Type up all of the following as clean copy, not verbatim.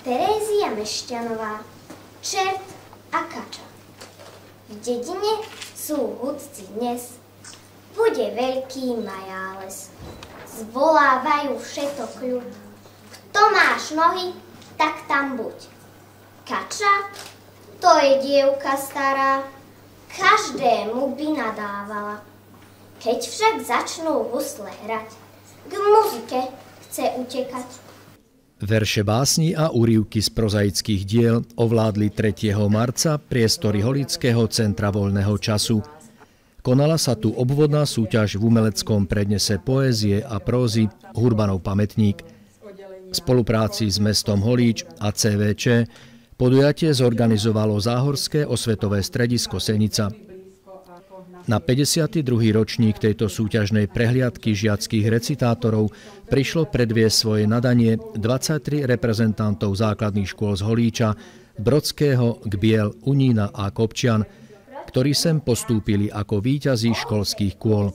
Terézia Mešťanová, Čert a kača. V dedine sú hudci dnes, bude veľký majáles. Zvolávajú všetok ľud. Kto máš nohy, tak tam buď. Kača, to je dievka stará, každému by nadávala. Keď však začnú husle hrať, k muzike chce utekať. Verše básni a úryvky z prozaických diel ovládli 3. marca priestory Holického centra voľného času. Konala sa tu obvodná súťaž v umeleckom prednese poézie a prózy Hurbanov pamätník. V spolupráci s mestom Holíč a CVČ podujatie zorganizovalo Záhorské osvetové stredisko Senica. Na 52. ročník tejto súťažnej prehliadky žiackych recitátorov prišlo predviesť svoje nadanie 23 reprezentantov základných škôl z Holíča, Brodského, Gbiel, Unína a Kopčian, ktorí sem postúpili ako víťazi školských kôl.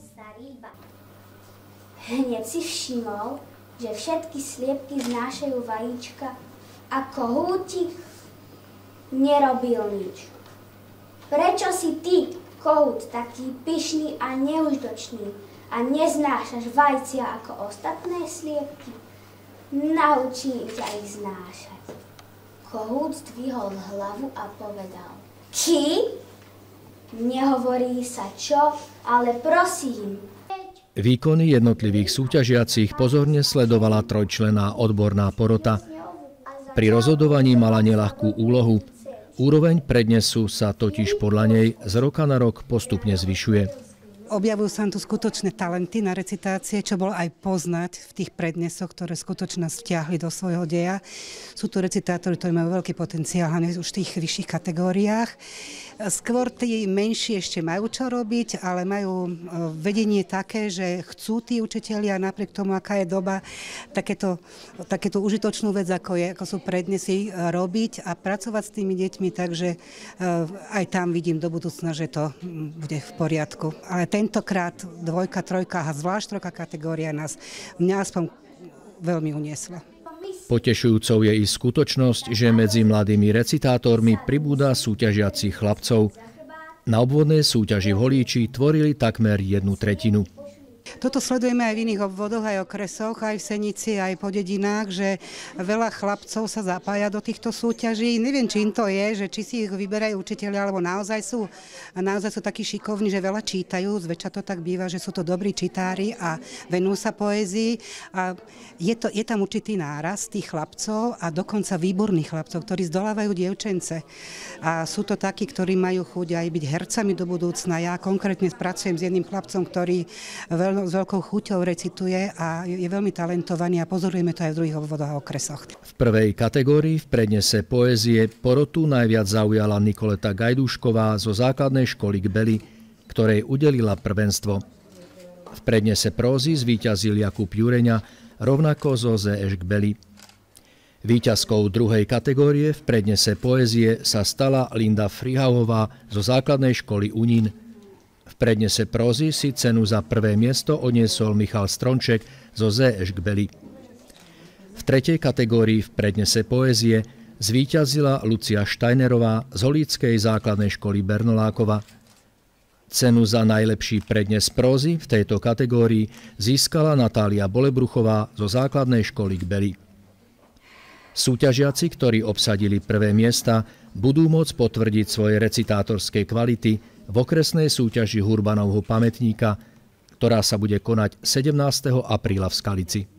Hneď si všimol, že všetky sliepky znášajú vajíčka a kohútik nerobil nič. Prečo si ty, kohút, taký pyšný a neužitočný a neznášaš vajcia ako ostatné sliepky? Naučím ťa ich znášať. Kohút zdvihol hlavu a povedal: Ky? Nehovorí sa čo, ale prosím. Výkony jednotlivých súťažiacich pozorne sledovala trojčlenná odborná porota. Pri rozhodovaní mala neľahkú úlohu. Úroveň prednesu sa totiž podľa nej z roka na rok postupne zvyšuje. Objavujú sa tu skutočné talenty na recitácie, čo bolo aj poznať v tých prednesoch, ktoré skutočne nás vtiahli do svojho deja. Sú tu recitátori, ktorí majú veľký potenciál, hlavne už v tých vyšších kategóriách. Skôr tí menší ešte majú čo robiť, ale majú vedenie také, že chcú tí učitelia napriek tomu, aká je doba, takéto užitočnú vec, ako sú prednesy, robiť a pracovať s tými deťmi, takže aj tam vidím do budúcna, že to bude v poriadku. Ale tentokrát 2., 3. a zvlášť 3. kategória mňa aspoň veľmi uniesla. Potešujúcou je i skutočnosť, že medzi mladými recitátormi pribúda súťažiacich chlapcov. Na obvodnej súťaži v Holíči tvorili takmer 1/3. Toto sledujeme aj v iných obvodoch, aj okresoch, aj v Senici, aj po dedinách, že veľa chlapcov sa zapája do týchto súťaží. Neviem, čím to je, že či si ich vyberajú učitelia, alebo naozaj sú takí šikovní, že veľa čítajú. Zväčša to tak býva, že sú to dobrí čitári a venujú sa poézii. A je tam určitý náraz tých chlapcov a dokonca výborných chlapcov, ktorí zdolávajú dievčence. A sú to takí, ktorí majú chuť aj byť hercami do budúcna. Ja konkrétne pracujem s jedným chlapcom, ktorý s veľkou chuťou recituje a je veľmi talentovaný a pozorujeme to aj v druhých obvodoch a okresoch. V prvej kategórii v prednese poézie porotu najviac zaujala Nikoleta Gajdušková zo základnej školy Gbely, ktorej udelila prvenstvo. V prednese prózy zvíťazil Jakub Jureňa, rovnako zo ZŠ Gbely. Víťazkou druhej kategórie v prednese poézie sa stala Linda Frihaová zo základnej školy Unín. V prednese prózy si cenu za prvé miesto odniesol Michal Stronček zo ZŠ Gbely. V tretej kategórii v prednese poézie zvíťazila Lucia Štajnerová z Holíckej základnej školy Bernolákova. Cenu za najlepší prednes prózy v tejto kategórii získala Natália Bolebruchová zo základnej školy Gbely. Súťažiaci, ktorí obsadili prvé miesta, budú môcť potvrdiť svoje recitátorské kvality v okresnej súťaži Hurbanovho pamätníka, ktorá sa bude konať 17. apríla v Skalici.